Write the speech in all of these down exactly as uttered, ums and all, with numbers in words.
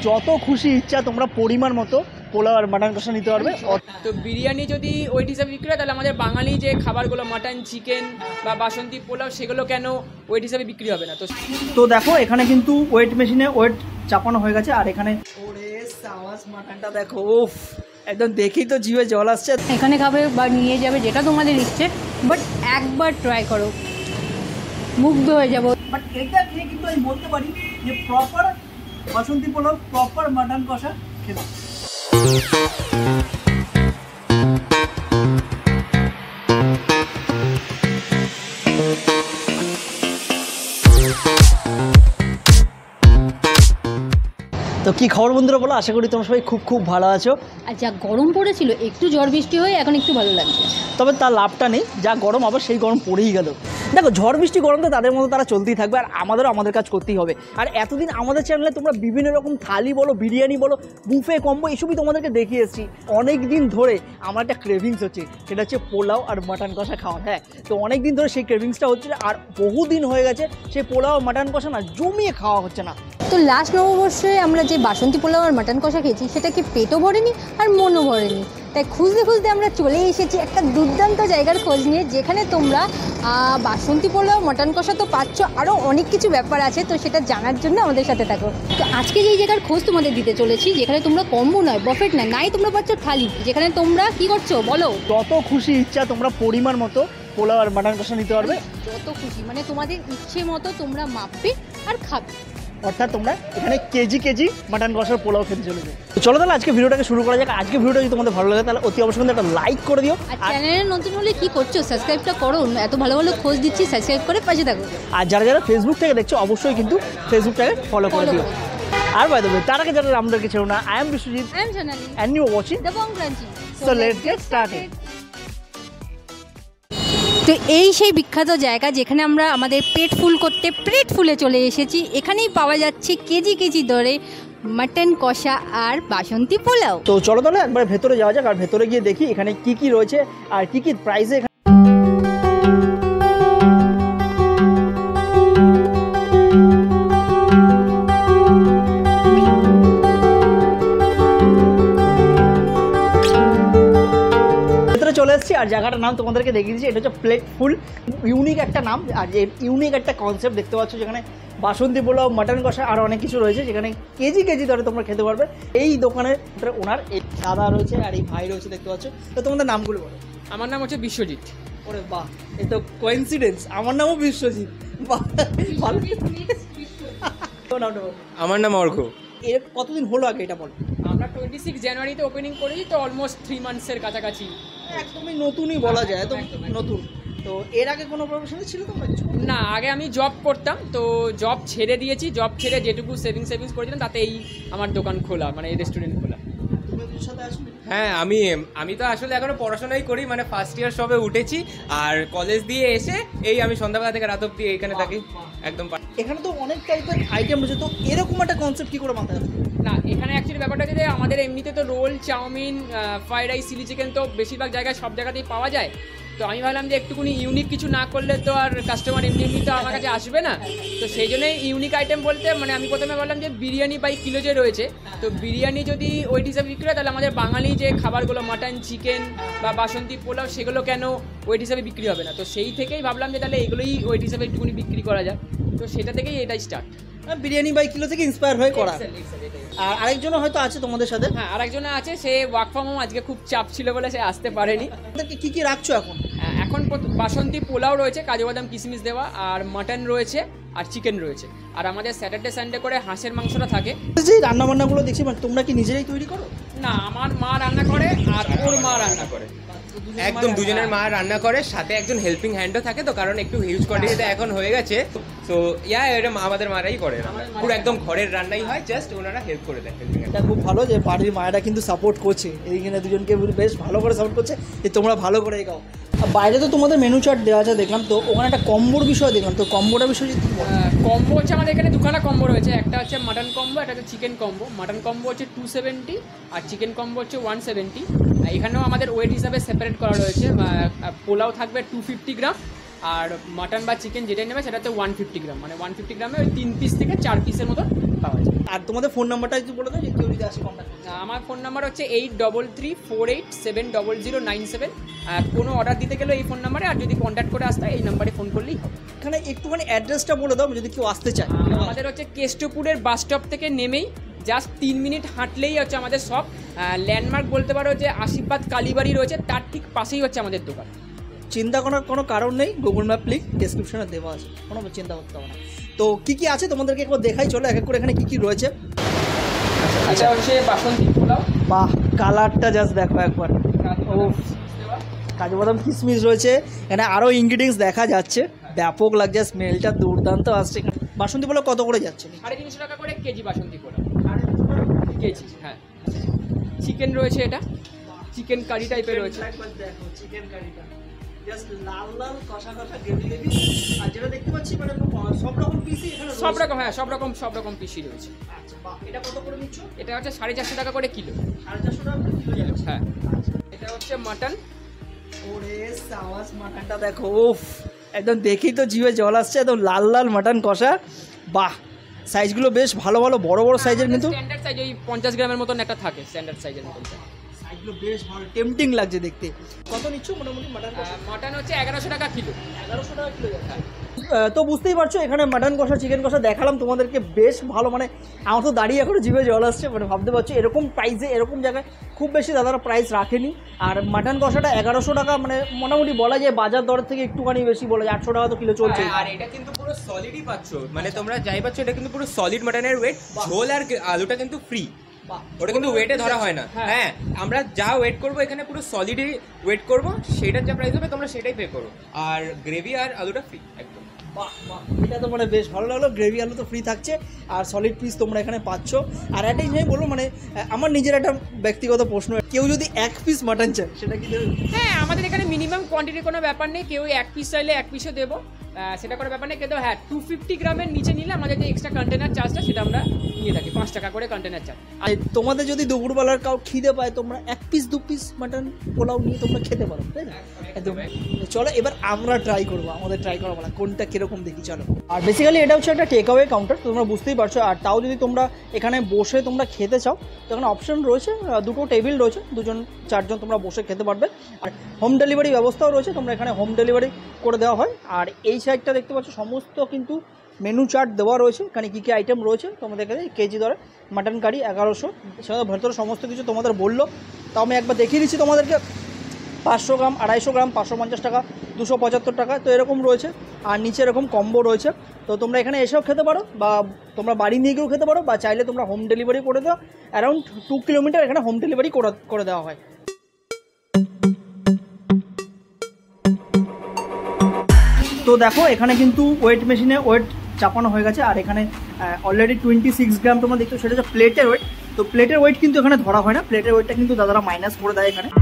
যত খুশি ইচ্ছা তোমরা পরিমাণ মতো পোলাও আর মাটন কষা নিতে পারবে। তো বিরিয়ানি যদি ওয়েট হিসাবে বিক্রি হয় তাহলে আমাদের বাঙালি যে খাবারগুলো মাটন চিকেন বা বাসন্তী পোলাও সেগুলো কেন ওয়েট হিসাবে বিক্রি হবে না? তো তো দেখো এখানে কিন্তু ওয়েট মেশিনে ওয়েট চাপানো হয়ে গেছে। আর এখানে ওরে সাওয়াস মাটনটা দেখো, উফ একদম দেখেই তো জিভে জল আসছে। এখানে খাবে বা নিয়ে যাবে যেটা তোমাদের ইচ্ছে, বাট একবার ট্রাই করো, মুগ্ধ হয়ে যাবো। বাট এটা খেয়ে কিন্তু আমি বলতে পারি যে proper basanti pulao, proper mutton কষা খেলাম। তো কি খবর বন্ধুরা বলো, আশা করি তোমরা সবাই খুব খুব ভালো আছো। আর যা গরম পড়েছিল, একটু ঝড় বৃষ্টি হয়ে এখন একটু ভালো লাগছে, তবে তার লাভটা নেই, যা গরম আবার সেই গরম পড়েই গেল। দেখো ঝড় বৃষ্টি গরম তো তাদের মতো তারা চলতেই থাকবে, আর আমাদেরও আমাদের কাজ করতেই হবে। আর এতদিন আমাদের চ্যানেলে তোমরা বিভিন্ন রকম থালি বলো, বিরিয়ানি বলো, বুফে কম্বো এসবই তোমাদেরকে দেখিয়ে এসেছি। অনেক দিন ধরে আমার একটা ক্রেভিংস হচ্ছে, সেটা হচ্ছে পোলাও আর মাটন কষা খাওয়ার। হ্যাঁ, তো অনেক দিন ধরে সেই ক্রেভিংসটা হচ্ছে, আর বহুদিন হয়ে গেছে সেই পোলাও মাটন কষা না জমিয়ে খাওয়া হচ্ছে না। তো লাস্ট নববর্ষে আমরা যে বাসন্তী পোলাও আর মাটন কষা খেয়েছি সেটা কি পেটও ভরেনি আর মনও ভরেনি, তাই খুঁজতে খুঁজতে আমরা চলে এসেছি একটা দুর্দান্ত জায়গার খোঁজ নিয়ে, যেখানে তোমরা বাসন্তী পোলাও মাটন কষা তো পাচ্ছ, আরও অনেক কিছু ব্যাপার আছে। তো সেটা জানার জন্য আমাদের সাথে থাকো। তো আজকে যেই জায়গার খোঁজ তোমাদের দিতে চলেছি, যেখানে তোমরা কম্বো নয়, বফেট নয়, নাই তোমরা পাচ্ছ থালি, যেখানে তোমরা কি করছো বলো, যত খুশি ইচ্ছা তোমরা পরিমাণ মতো পোলাও আর মাটন কষা নিতে পারবে। যত খুশি মানে তোমাদের ইচ্ছে মতো তোমরা মাপবে আর খাবে, অর্থাৎ তোমরা এখানে কেজি কেজি মাটন কষার পোলাও খেতে চলে যাবে। তো চলো তাহলে আজকে ভিডিওটাকে শুরু করা যাক। আজকে ভিডিওটা যদি তোমাদের ভালো লাগে তাহলে অতি অবশ্যই কিন্তু একটা লাইক করে দিও। আর চ্যানেলে নতুন হলে কি করছো, সাবস্ক্রাইবটা করো, এত ভালো ভালো খোঁজ দিচ্ছি, সাবস্ক্রাইব করে পাশে থাকো। আর যারা যারা ফেসবুক থেকে দেখছো অবশ্যই কিন্তু ফেসবুকটাকে ফলো করে দিও। আর বাই দ্য ওয়ে, তার আগে যারা আমাদেরকে ছেড়ো না, I am Biswajit I am Sonali and you are watching the Bong crunchy. So let's get started. তো এই সেই বিখ্যাত জায়গা যেখানে আমরা আমাদের পেট ফুল করতে প্লেট ফুলে চলে এসেছি। এখানেই পাওয়া যাচ্ছে কেজি কেজি দরে মাটন কষা আর বাসন্তী পোলাও। তো চলো তাহলে একবার ভেতরে যাওয়া যাক, আর ভেতরে গিয়ে দেখি এখানে কি কি রয়েছে আর কি কি প্রাইসে। চলে এসেছি আর জায়গাটার নাম তোমাদেরকে দেখিয়ে দিচ্ছি, এটা হচ্ছে প্লেট ফুল। ইউনিক একটা নাম আর ইউনিক একটা কনসেপ্ট দেখতে পাচ্ছ, যেখানে বাসন্তী পোলাও, মাটন কষা আর অনেক কিছু রয়েছে, যেখানে কেজি কেজি ধরে তোমরা খেতে পারবে। এই দোকানের ওনার এই দাদা রয়েছে আর এই ভাই রয়েছে দেখতে পাচ্ছ। তো তোমাদের নামগুলো বলো। আমার নাম হচ্ছে বিশ্বজিৎ। ওরে বাহ, এই তো কোইন্সিডেন্স, আমার নামও বিশ্বজিৎ। আমার নাম অর্ঘ। এর কতদিন হলো আগে এটা বলো? আমরা টোয়েন্টি সিক্স জানুয়ারিতে ওপেনিং করেছি, তো অলমোস্ট থ্রি মান্থসের কাছাকাছি। একদমই নতুনই বলা যায়, একদম নতুন। তো এর আগে কোনো প্রফেশনে ছিল তোমরা? না, আগে আমি জব করতাম, তো জব ছেড়ে দিয়েছি। জব ছেড়ে যেটুকু সেভিংস সেভিংস করেছিলাম তাতে এই আমার দোকান খোলা, মানে এই রেস্টুরেন্ট খোলা। হ্যাঁ, আমি আমি তো আসলে এখনো পড়াশোনাই করি, মানে ফার্স্ট ইয়ার সবে উঠেছি, আর কলেজ দিয়ে এসে এই আমি সন্ধ্যাবেলা থেকে রাত অব্দি এইখানে থাকি একদম। এখানে তো অনেক টাইপের আইটেম রয়েছে, তো এরকম একটা কনসেপ্ট কি করে মাথায় আসে? না, এখানে অ্যাকচুয়ালি ব্যাপারটা হচ্ছে যে আমাদের এমনিতে তো roll, chowmein, fried rice, chilli chicken তো বেশিরভাগ জায়গায় সব জায়গাতেই পাওয়া যায়। তো আমি ভাবলাম যে একটুকুনি ইউনিক কিছু না করলে তো আর কাস্টমার এমনি এমনি তো আমার কাছে আসবে না। তো সেই জন্যই ইউনিক আইটেম বলতে মানে আমি প্রথমে বললাম যে বিরিয়ানি বাই কিলো যে রয়েছে, তো বিরিয়ানি যদি ওয়েট হিসাবে বিক্রি হয় তাহলে আমাদের বাঙালি যে খাবারগুলো মাটন চিকেন বা বাসন্তী পোলাও সেগুলো কেন ওয়েট হিসাবে বিক্রি হবে না? তো সেই থেকেই ভাবলাম যে তাহলে এগুলোই ওয়েট হিসাবে একটুকুনি বিক্রি করা যায়। তো সেটা থেকেই এটাই স্টার্ট। বিরিয়ানি বাই কিলো থেকে ইন্সপায়ার হয়ে করা। আর আরেকজনও হয়তো আছে তোমাদের সাথে? হ্যাঁ, আরেকজন আছে, সে ওয়ার্ক ফ্রম হোম, আজকে খুব চাপ ছিল বলে সে আসতে পারেনি। কি কি রাখছো এখন? এখন বাসন্তী পোলাও রয়েছে, কাজু বাদাম কিশমিশ দেওয়া, আর মাটন রয়েছে আর চিকেন রয়েছে। আর আমাদের স্যাটারডে সানডে করে হাঁসের মাংসটা থাকে। যে রান্না বান্নাগুলো দেখছি, মানে তোমরা কি নিজেরাই তৈরি করো? না, আমার মা রান্না করে আর ওর মা রান্না করে। একদম দুজনের মা রান্না করে, সাথে একজন হেল্পিং হ্যান্ডও থাকে। তো কারণ একটু হিউজ কোয়ান্টিটিতে এখন হয়ে গেছে, তো ইয়া এটা আমাদের মারাই করে, পুরো একদম ঘরের রান্নাই হয়, জাস্ট ওনারা হেল্প করে দেয়। এটা খুব ভালো যে বাড়ির মায়েরা কিন্তু সাপোর্ট করছে, এইখানে দুজনকে বেশ ভালো করে সাপোর্ট করছে যে তোমরা ভালো করে গাও। বাইরে তো তোমাদের মেনু চার্ট দেওয়া আছে দেখলাম, তো ওখানে একটা কম্বোর বিষয় দেখলাম, তো কম্বোটা বিষয় যদি কম্বো হচ্ছে আমাদের এখানে দুখানা কম্বো রয়েছে, একটা হচ্ছে মাটন কম্বো, একটা হচ্ছে চিকেন কম্বো। মাটন কম্বো হচ্ছে টু সেভেন্টি আর চিকেন কম্বো হচ্ছে ওয়ান সেভেন্টি। এখানেও আমাদের ওয়েট হিসাবে সেপারেট করা রয়েছে। পোলাও থাকবে টু ফিফটি গ্রাম আর মাটন বা চিকেন যেটাই নেবে সেটাতে ওয়ান ফিফটি গ্রাম, মানে ওয়ান ফিফটি গ্রামে ওই তিন পিস থেকে চার পিসের মতো পাওয়া যায়। আর তোমাদের ফোন নাম্বারটা যদি বলে দাও যে কেউ যদি আসে কন্ট্যাক্ট করতে। আমার ফোন নাম্বার হচ্ছে eight double three four eight seven double zero nine seven. আর কোনো অর্ডার দিতে গেলে এই ফোন নাম্বারে, আর যদি কন্ট্যাক্ট করে আসতে হয় এই নাম্বারে ফোন করলেই হবে। এখানে একটুখানি অ্যাড্রেসটা বলে দাও যদি কেউ আসতে চায়। আমাদের হচ্ছে কেষ্টপুরের বাস স্টপ থেকে নেমেই জাস্ট তিন মিনিট হাঁটলেই হচ্ছে আমাদের সব ল্যান্ডমার্ক বলতে পারো যে আশীর্বাদ কালীবাড়ি রয়েছে, তার ঠিক পাশেই হচ্ছে আমাদের দোকান। চিন্তা করার কোনো কারণ নেই, গুগল ম্যাপ লিঙ্ক ডেসক্রিপশনে দেওয়া আছে, কোনো চিন্তা করতে হবে না। তো কী কী আছে তোমাদেরকে একবার দেখাই, চলো এক এক করে এখানে কী কী রয়েছে। এটা হচ্ছে বাসন্তী পোলাও। বাহ, কালারটা জাস্ট দেখো একবার। ও, কাজু বাদাম কিশমিশ রয়েছে এখানে, আরও ইনগ্রিডিয়েন্টস দেখা যাচ্ছে, ব্যাপক লাগছে, স্মেলটা দুর্দান্ত আসছে। বাসন্তী পোলাও কত করে যাচ্ছে? সাড়ে তিনশো টাকা করে কেজি বাসন্তী পোলাও, কেজি। হ্যাঁ, চিকেন রয়েছে, এটা চিকেন কারি টাইপের রয়েছে। দেখো চিকেন কারিটা জাস্ট লাল লাল কষা কষা গ্রেভি গ্রেভি, আর যেটা দেখতে পাচ্ছি মানে সব রকম পিসই এখানে রয়েছে। সব রকম, হ্যাঁ সব রকম সব রকম পিসি রয়েছে। আচ্ছা বাহ, এটা কত করে নিচ্ছ? এটা হচ্ছে সাড়ে চারশো টাকা করে কিলো। সাড়ে চারশো টাকা করে কিলো যাচ্ছে। হ্যাঁ, এটা হচ্ছে মাটন। ওরে সাওয়াস, মাটনটা দেখো, উফ একদম দেখেই তো জিভে জল আসছে, একদম লাল লাল মাটন কষা। বাহ, সাইজগুলো বেশ ভালো ভালো বড় বড় সাইজের, কিন্তু স্ট্যান্ডার্ড সাইজ ওই পঞ্চাশ গ্রামের মতন একটা থাকে, স্ট্যান্ডার্ড সাইজের মতন। সাইজগুলো বেশ ভালো, টেম্পটিং লাগছে দেখতে। কত নিচ্ছ মোটামুটি মাটন কষা? মাটন হচ্ছে এগারোশো টাকা কিলো। এগারোশো টাকা কিলো যাচ্ছে। তো বুঝতেই পারছো এখানে মাটন কষা চিকেন কষা দেখালাম তোমাদেরকে, বেশ ভালো, মানে আমার তো দাঁড়িয়ে এখনো জিভে জল আসছে, মানে ভাবতে পারছো এরকম প্রাইসে এরকম জায়গায় খুব বেশি দাদারা প্রাইস রাখেনি। আর মাটন কষাটা এগারোশো টাকা, মানে মোটামুটি বলা যায় বাজার দর থেকে একটুখানি বেশি, বলা যায় আটশো টাকা তো কিলো চলছে। আর এটা কিন্তু পুরো সলিডই পাচ্ছ, মানে তোমরা যাই পাচ্ছ এটা কিন্তু পুরো সলিড মাটনের ওয়েট, ঝোল আর আলুটা কিন্তু ফ্রি, ওটা কিন্তু ওয়েটে ধরা হয় না। হ্যাঁ, আমরা যা ওয়েট করবো এখানে পুরো সলিডই ওয়েট করবো, সেটার যা প্রাইস হবে তোমরা সেটাই পে করো, আর গ্রেভি আর আলুটা ফ্রি একদম। বাহ বাহ, এটা তো মানে বেশ ভালো লাগলো, গ্রেভি আলু তো ফ্রি থাকছে আর সলিড পিস তোমরা এখানে পাচ্ছ। আর একটা জিনিস বলবো, মানে আমার নিজের একটা ব্যক্তিগত প্রশ্ন, কেউ যদি এক পিস মাটন চায় সেটা কি দেবে? হ্যাঁ, আমাদের এখানে মিনিমাম কোয়ান্টিটির কোনো ব্যাপার নেই, কেউ এক পিস চাইলে এক পিসও দেবো, সেটা কোনো ব্যাপার নেই। কিন্তু হ্যাঁ, টু ফিফটি গ্রামের নিচে নিলে আমাদের যে এক্সট্রা কন্টেনার চার্জটা সেটা আমরা নিয়ে থাকি, পাঁচ টাকা করে কন্টেনার চার্জ। আর তোমাদের যদি দুপুরবেলার কাউ খিদে পায়, তোমরা এক পিস দু পিস মাটন পোলাও নিয়ে তোমরা খেতে পারো, তাই না? একদম। চলো এবার আমরা ট্রাই করবো, আমাদের ট্রাই করা বলা কোনটা কিরকম দেখি, চলো। আর বেসিক্যালি এটা হচ্ছে একটা টেক অ্যাওয়ে কাউন্টার, তোমরা বুঝতেই পারছো। আর তাও যদি তোমরা এখানে বসে তোমরা খেতে চাও, তো এখানে অপশন রয়েছে, দুটো টেবিল রয়েছে, দুজন চারজন তোমরা বসে খেতে পারবে। আর হোম ডেলিভারি ব্যবস্থাও রয়েছে, তোমরা এখানে হোম ডেলিভারি করে দেওয়া হয়। আর এই সাইডটা দেখতে পাচ্ছ সমস্ত কিন্তু মেনু চার্ট দেওয়া রয়েছে, এখানে কী কী আইটেম রয়েছে তোমাদের কাছে কেজি ধরে। মাটন কারি এগারোশো, সেটা ভেতরে সমস্ত কিছু তোমাদের বললো, তাও আমি একবার দেখিয়ে দিচ্ছি তোমাদেরকে। পাঁচশো গ্রাম, আড়াইশো গ্রাম, পাঁচশো পঞ্চাশ টাকা, দুশো পঁচাত্তর টাকা, তো এরকম রয়েছে। আর নিচে এরকম কম্বো রয়েছে, তো তোমরা এখানে এসেও খেতে পারো, বা তোমরা বাড়ি নিয়ে গিয়েও খেতে পারো, বা চাইলে তোমরা হোম ডেলিভারি করে দাও। অ্যারাউন্ড টু কিলোমিটার এখানে হোম ডেলিভারি করে দেওয়া হয়। তো দেখো এখানে কিন্তু ওয়েট মেশিনে ওয়েট চাপানো হয়ে গেছে, আর এখানে অলরেডি টোয়েন্টি সিক্স গ্রাম তোমরা দেখছো, সেটা হচ্ছে প্লেটের ওয়েট। তো প্লেটের ওয়েট কিন্তু এখানে ধরা হয় না, প্লেটের ওয়েটটা কিন্তু দাদারা মাইনাস করে দেয় এখানে।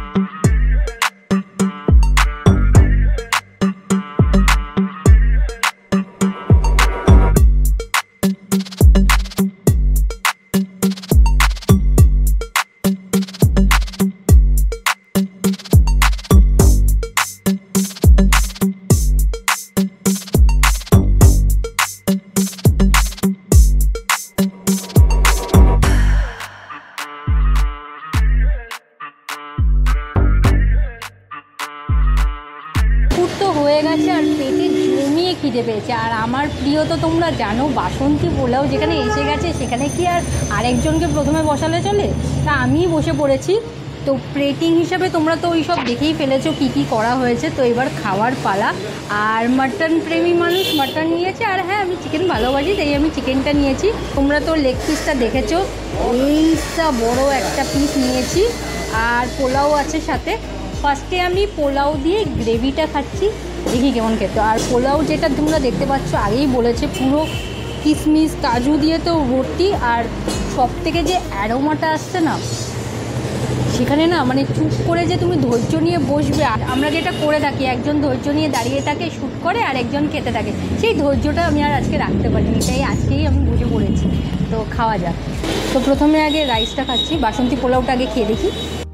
হয়ে গেছে আর পেটে জমিয়ে খিদে পেয়েছে। আর আমার প্রিয় তো তোমরা জানো বাসন্তী পোলাও যেখানে এসে গেছে, সেখানে কি আর আরেকজনকে প্রথমে বসালে চলে? তা আমিই বসে পড়েছি। তো প্লেটিং হিসাবে তোমরা তো ওই সব দেখেই ফেলেছো কী কী করা হয়েছে। তো এবার খাওয়ার পালা। আর মাটন প্রেমী মানুষ মাটন নিয়েছে, আর হ্যাঁ আমি চিকেন ভালোবাসি তাই আমি চিকেনটা নিয়েছি। তোমরা তো লেগ পিসটা দেখেছো, এইটা বড় একটা পিস নিয়েছি। আর পোলাও আছে সাথে। ফার্স্টে আমি পোলাও দিয়ে গ্রেভিটা খাচ্ছি, দেখি কেমন খেতে। আর পোলাও যেটা তোমরা দেখতে পাচ্ছ আগেই বলেছে পুরো কিশমিশ কাজু দিয়ে তো ভর্তি। আর সব থেকে যে অ্যারোমাটা আসছে না সেখানে, না মানে চুপ করে যে তুমি ধৈর্য নিয়ে বসবে। আমরা যেটা করে থাকি, একজন ধৈর্য নিয়ে দাঁড়িয়ে থাকে শ্যুট করে, আর একজন খেতে থাকে, সেই ধৈর্যটা আমি আর আজকে রাখতে পারিনি, তাই আজকেই আমি বসে পড়েছি। তো খাওয়া যাক। তো প্রথমে আগে রাইসটা খাচ্ছি, বাসন্তী পোলাওটা আগে খেয়ে দেখি।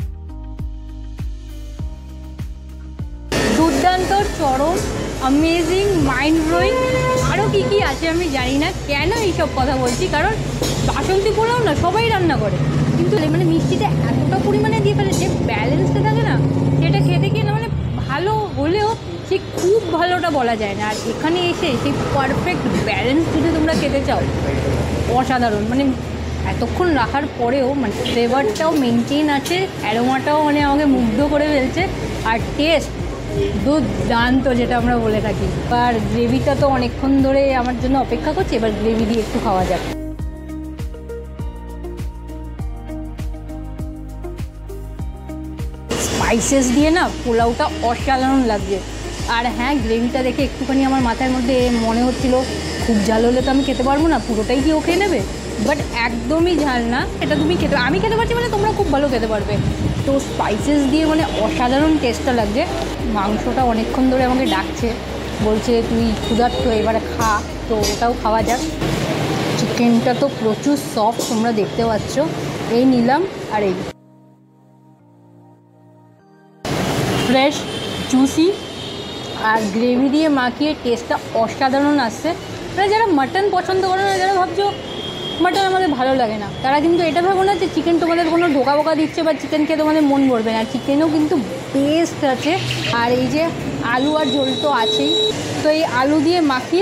দুর্দান্ত, চরম, অ্যামেজিং, মাইন্ড ব্লোয়িং, আরও কী কী আছে আমি জানি না। কেন এইসব কথা বলছি, কারণ বাসন্তী পোলাও না সবাই রান্না করে, কিন্তু মানে মিষ্টিটা এতটা পরিমাণে দিয়ে ফেলে, যে ব্যালেন্সটা থাকে না সেটা খেতে গিয়ে না মানে ভালো হলেও সে খুব ভালোটা বলা যায় না। আর এখানে এসে সেই পারফেক্ট ব্যালেন্স যদি তোমরা খেতে চাও, অসাধারণ। মানে এতক্ষণ রাখার পরেও মানে ফ্লেভারটাও মেনটেন আছে, অ্যারোমাটাও মানে আমাকে মুগ্ধ করে ফেলছে, আর টেস্ট দুর্দান্ত যেটা আমরা বলে থাকি। আর গ্রেভিটা তো অনেকক্ষণ ধরে আমার জন্য অপেক্ষা করছে, এবার গ্রেভি দিয়ে একটু খাওয়া যাক। স্পাইসেস দিয়ে না পোলাওটা অসাধারণ লাগছে। আর হ্যাঁ, গ্রেভিটা দেখে একটুখানি আমার মাথার মধ্যে মনে হচ্ছিল খুব ঝাল হলে তো আমি খেতে পারবো না, পুরোটাই কি ও খেয়ে নেবে, বাট একদমই ঝাল না, এটা তুমি খেতে, আমি খেতে পারছি মানে তোমরা খুব ভালো খেতে পারবে। তো স্পাইসেস দিয়ে মানে অসাধারণ টেস্টটা লাগছে। মাংসটা অনেকক্ষণ ধরে আমাকে ডাকছে, বলছে তুই ক্ষুধার্ত এবারে খা, তো ওটাও খাওয়া যাক। চিকেনটা তো প্রচুর সফট, তোমরা দেখতে পাচ্ছ। এই নিলাম, আর এই ফ্রেশ জুসি, আর গ্রেভি দিয়ে মাখিয়ে টেস্টটা অসাধারণ আসছে। মানে যারা মাটন পছন্দ করে না, যারা ভাবছো মাটন আমাদের ভালো লাগে না, তারা কিন্তু এটা ভাবো না যে চিকেন তোমাদের কোনো ধোকা বোকা দিচ্ছে বা চিকেন খেয়ে তোমাদের মন ভরবে না। চিকেনও কিন্তু বেস্ট আছে। আর এই যে আলু আর ঝোল তো আছেই, তো এই আলু দিয়ে মাখিয়ে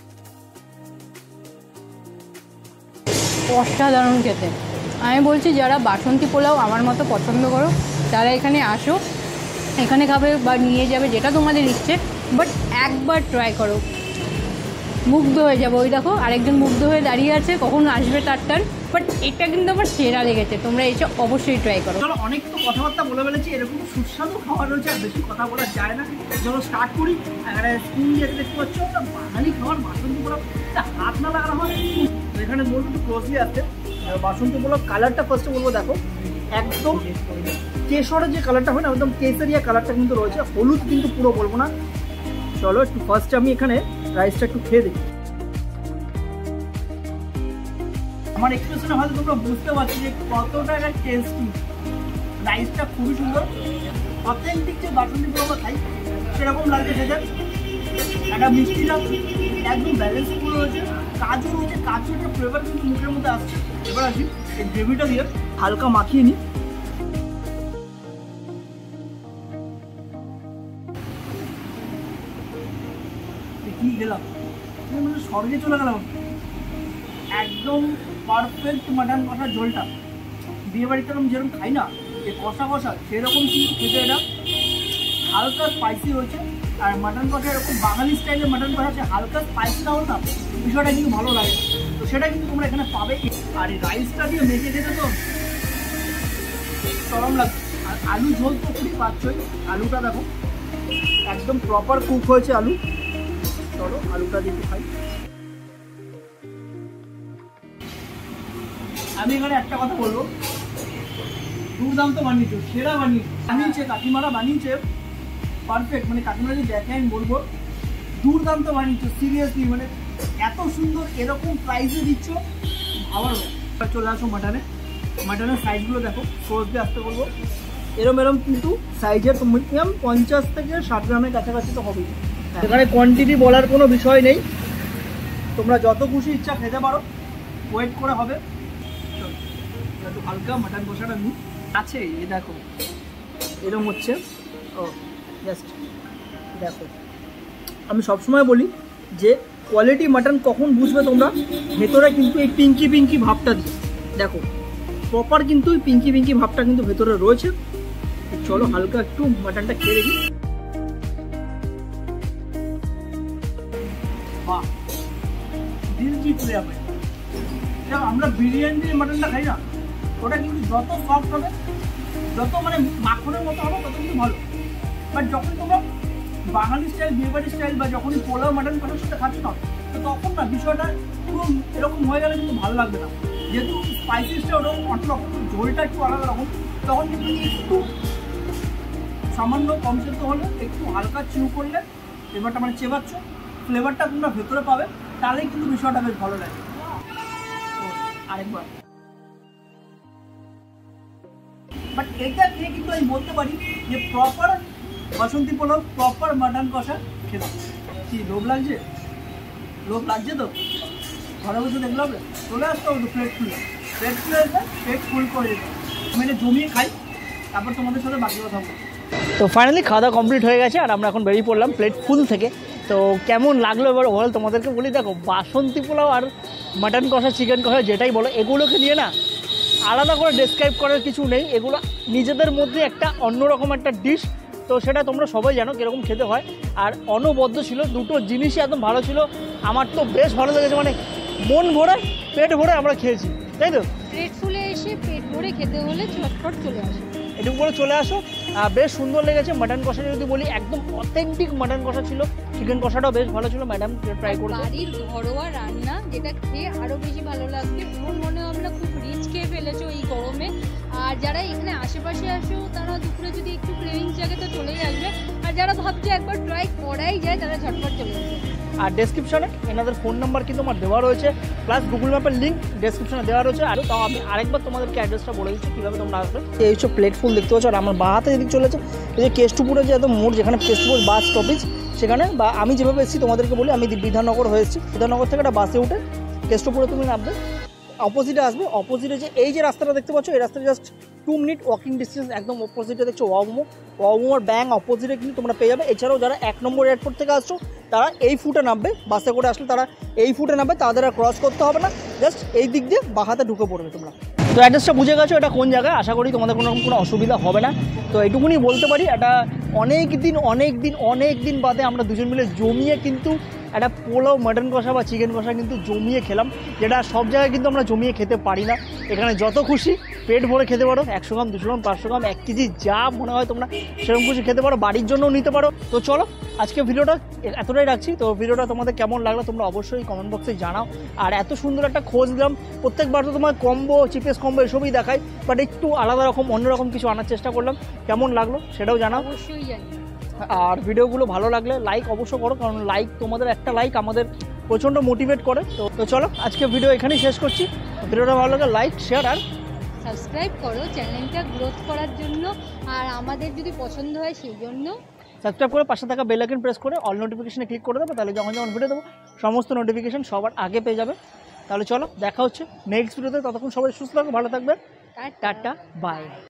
অসাধারণ খেতে। আমি বলছি যারা বাসন্তী পোলাও আমার মতো পছন্দ করো, তারা এখানে আসো, এখানে খাবে বা নিয়ে যাবে, যেটা তোমাদের ইচ্ছে, বাট একবার ট্রাই করো, মুগ্ধ হয়ে যাবো। ওই দেখো আরেকজন মুগ্ধ হয়ে দাঁড়িয়ে আছে, কখন আসবে তার টার্ন, বাট এটা কিন্তু আমার সেরা লেগেছে। তোমরা এসে অবশ্যই ট্রাই করো। চলো, অনেক তো কথাবার্তা বলে ফেলেছি, এরকম সুস্বাদু খাবার রয়েছে, আর বেশি কথা বলা যায় না। চলো স্টার্ট করি। এখানে স্কুল যেতে দেখতে পাচ্ছ, ওটা বাঙালি খাবার বাসন্তী পোলাও, হাত না লাগানো হয়। এখানে বলবো একটু ক্লোজলি আসতে, বাসন্তী পোলাও কালারটা ফার্স্টে বলবো, দেখো একদম কেশরের যে কালারটা হয় না, একদম কেশরিয়া কালারটা কিন্তু রয়েছে, হলুদ কিন্তু পুরো বলবো না। চলো একটু ফার্স্টে আমি এখানে রাইসটা একটু খেয়ে দেখি। আমার এক্সপ্রেশনে হয়তো তোমরা বুঝতে পারছি যে কতটা একটা টেস্টি। রাইসটা খুবই সুন্দর, অথেন্টিক যে বাসন্তী পোলাও আমরা খাই সেরকম লাগছে খেতে। একটা মিষ্টিটা একদম ব্যালেন্স করে রয়েছে, কাজু রয়েছে, কাজুর একটা ফ্লেভার কিন্তু মুখের মধ্যে আসছে। এবার আসি এই গ্রেভিটা দিয়ে হালকা মাখিয়ে নিই। কি গেলাম মানে স্বর্গে চলে গেলাম। একদম পারফেক্ট মাটন কষার ঝোলটা, বিয়ে বাড়িতে আমি যেরকম খাই না যে কষা কষা, সেরকম কিন্তু খেতে এটা হালকা স্পাইসি রয়েছে। আর মাটন কষা এরকম বাঙালি স্টাইলের মাটন কষা আছে, হালকা স্পাইসি না হতো না, বিষয়টা কিন্তু ভালো লাগে। তো সেটা কিন্তু তোমরা এখানে পাবে। আর এই রাইসটা দিয়ে মেখে খেতে তো চরম লাগছে। আর আলু ঝোল তো খুবই পাচ্ছই, আলুটা দেখো একদম প্রপার কুক হয়েছে আলু। চলো আলুটা দিয়ে খাই। আমি এখানে একটা কথা বলবো, দুর্দান্ত বানিয়েছে, সেরা বানিয়েছে বানিয়েছে কাকিমারা, বানিয়েছে পারফেক্ট। মানে কাকিমারা যদি দেখে আমি বলবো দুর্দান্ত বানিয়েছে, সিরিয়াসলি। মানে এত সুন্দর এরকম প্রাইসে দিচ্ছ, আবার চলে আসো মাটনে। মাটনের সাইজগুলো দেখো, সোর্স দিয়ে আসতে বলবো। এরম এরম কিন্তু সাইজের মিনিমাম পঞ্চাশ থেকে ষাট গ্রামের কাছাকাছি তো হবেই। এখানে কোয়ান্টিটি বলার কোনো বিষয় নেই, তোমরা যত খুশি ইচ্ছা খেতে পারো, ওয়েট করে হবে। একটু হালকা মাটন কষাটা নিই আছে, এ দেখো এরকম হচ্ছে। ও জাস্ট দেখো, আমি সবসময় বলি যে কোয়ালিটি মাটন কখন বুঝবে তোমরা, ভেতরে কিন্তু এই পিঙ্কি পিঙ্কি ভাবটা দিয়ে দেখো, প্রপার কিন্তু এই পিঙ্কি পিঙ্কি ভাবটা কিন্তু ভেতরে রয়েছে। চলো হালকা একটু মাটনটা খেয়ে দেখি। বাহ, দিল জিত লিয়া ভাই। আমরা বিরিয়ানি দিয়ে মাটনটা খাই না, ওটা কিন্তু যত সফট হবে, যত মানে মাখনের মতো হবে, তত কিন্তু ভালো। বাট যখন তোমরা বাঙালি স্টাইল, বিয়েবাড়ি স্টাইল বা যখনই পোলাও মাটন কষার সাথে খাচ্ছ না, তো তখন না বিষয়টা পুরো এরকম হয়ে গেলে কিন্তু ভালো লাগবে না। যেহেতু স্পাইসিসটা ওরকম অন্যরকম, ঝোলটা একটু আলাদা রকম, তখন কিন্তু একটু সামান্য কম সেদ্ধ হলে, একটু হালকা চিউ করলে ফ্লেভারটা মানে চেবাচ্ছ, ফ্লেভারটা তোমরা ভেতরে পাবে, তাহলেই কিন্তু বিষয়টা বেশ ভালো লাগে। আরেকবার বাট এটা খেয়ে কিন্তু আমি বলতে পারি যে proper basanti pulao, proper mutton কষা খেলাম। কি লোভ লাগছে? লোভ লাগছে তো? ঘরে বসে দেখলে হবে, চলে আসতে হবে প্লেট ফুলে, প্লেট ফুলে এসে প্লেট ফুল করে যেতে, আমি এটা জমিয়ে খাই, তারপর তোমাদের সাথে বাকি কথা বলবো। তো ফাইনালি খাওয়া দাওয়া কমপ্লিট হয়ে গেছে আর আমরা এখন বেরিয়ে পড়লাম প্লেট ফুল থেকে। তো কেমন লাগলো এবার ওভারঅল তোমাদেরকে বলি। দেখো বাসন্তী পোলাও আর মাটন কষা, চিকেন কষা যেটাই বলো, এগুলোকে নিয়ে না আলাদা করে ডেসক্রাইব করার কিছু নেই, এগুলো নিজেদের মধ্যে একটা অন্যরকম একটা ডিশ। তো সেটা তোমরা সবাই জানো কীরকম খেতে হয়, আর অনবদ্য ছিল, দুটো জিনিসই একদম ভালো ছিল। আমার তো বেশ ভালো লেগেছে, মানে মন ভরে পেট ভরে আমরা খেয়েছি, তাই তো? পেট ফুলে এসে পেট ভরে খেতে হলে ঝটপট চলে আসে, এটুকু করে চলে আসো। বেশ সুন্দর লেগেছে। মাটন কষা যদি বলি একদম অথেন্টিক মাটন কষা ছিল, চিকেন কষাটাও বেশ ভালো ছিল, ম্যাডাম ট্রাই করেছে। বাড়ির ঘরোয়া রান্না যেটা খেয়ে আরও বেশি ভালো লাগবে। আমার মনে হয় আমরা খুব রিচ খেয়ে ফেলেছো এই গরমে। আর যারা এখানে আশেপাশে আসো তারা দুপুরে যদি একটু ক্রেভিংস জাগে তো চলেই আসবে, আর যারা ভাবছে একবার ট্রাই করাই যায় তারা ঝটপট চলে আসবে। আর ডেসক্রিপশনে এনাদের ফোন নাম্বার কিন্তু আমার দেওয়া রয়েছে, প্লাস গুগল ম্যাপের লিঙ্ক ডেসক্রিপশনে দেওয়া রয়েছে। আর তাও আমি আরেকবার তোমাদেরকে অ্যাড্রেসটা বলে দিচ্ছি কীভাবে তোমরা আসবে। এই হচ্ছে প্লেট ফুল দেখতে পাচ্ছ, আর আমার বাঁ হাতে যেদিকে চলেছে এই যে কেষ্টপুরে যে একদম মোড়, যেখানে কেষ্টপুর বাস স্টপেজ, সেখানে বা আমি যেভাবে এসেছি তোমাদেরকে বলি, আমি বিধাননগর হয়ে এসেছি। বিধাননগর থেকে একটা বাসে উঠে কেষ্টপুরে তুমি নামবে, অপোজিটে আসবে। অপোজিটে যে এই যে রাস্তাটা দেখতে পাচ্ছ, এই রাস্তাটা just two minute walking distance, একদম অপোজিটে দেখছো ওয়ামো, ওয়ামোর ব্যাং অপোজিটে কিন্তু তোমরা পেয়ে যাবে। এছাড়াও যারা এক নম্বর এয়ারপোর্ট থেকে আসছো তারা এই ফুটে নামবে, বাসে করে আসলে তারা এই ফুটে নামবে, তাদের আর ক্রস করতে হবে না, জাস্ট এই দিক দিয়ে বাঁ হাতে ঢুকে পড়বে তোমরা। তো অ্যাড্রেসটা বুঝে গেছো এটা কোন জায়গায়, আশা করি তোমাদের কোনো কোনো অসুবিধা হবে না। তো এইটুকুনি বলতে পারি, এটা অনেক দিন অনেক দিন অনেক দিন বাদে আমরা দুজন মিলে জমিয়ে কিন্তু একটা পোলাও, মাটন কষা বা চিকেন কষা কিন্তু জমিয়ে খেলাম, যেটা সব জায়গায় কিন্তু আমরা জমিয়ে খেতে পারি না। এখানে যত খুশি পেট ভরে খেতে পারো, একশো গ্রাম, দুশো গ্রাম, পাঁচশো গ্রাম, এক কেজি যা মনে হয় তোমরা সেরকম খুশি খেতে পারো, বাড়ির জন্যও নিতে পারো। তো চলো আজকে ভিডিওটা এতটাই রাখছি। তো ভিডিওটা তোমাদের কেমন লাগলো তোমরা অবশ্যই কমেন্ট বক্সে জানাও। আর এত সুন্দর একটা খোঁজ দিলাম, প্রত্যেকবার তো তোমার কম্বো, চিপেস কম্বো এসবই দেখাই, বাট একটু আলাদা রকম অন্যরকম কিছু আনার চেষ্টা করলাম, কেমন লাগলো সেটাও জানাও। অবশ্যই জানি। আর ভিডিওগুলো ভালো লাগলে লাইক অবশ্য করো, কারণ লাইক, তোমাদের একটা লাইক আমাদের প্রচণ্ড মোটিভেট করে। তো তো চলো আজকে ভিডিও এখানেই শেষ করছি। ভিডিওটা ভালো লাগে লাইক, শেয়ার আর সাবস্ক্রাইব করো চ্যানেলটা গ্রোথ করার জন্য, আর আমাদের যদি পছন্দ হয় সেই জন্য সাবস্ক্রাইব করে পাশে থাকা বেল আইকন প্রেস করে অল নোটিফিকেশনে ক্লিক করে দেবো, তাহলে যখন যখন ভিডিও দেবো সমস্ত নোটিফিকেশন সবার আগে পেয়ে যাবে। তাহলে চলো দেখা হচ্ছে নেক্সট ভিডিওতে, ততক্ষণ সবাই সুস্থ থাকো, ভালো থাকবে, টাটা, বাই।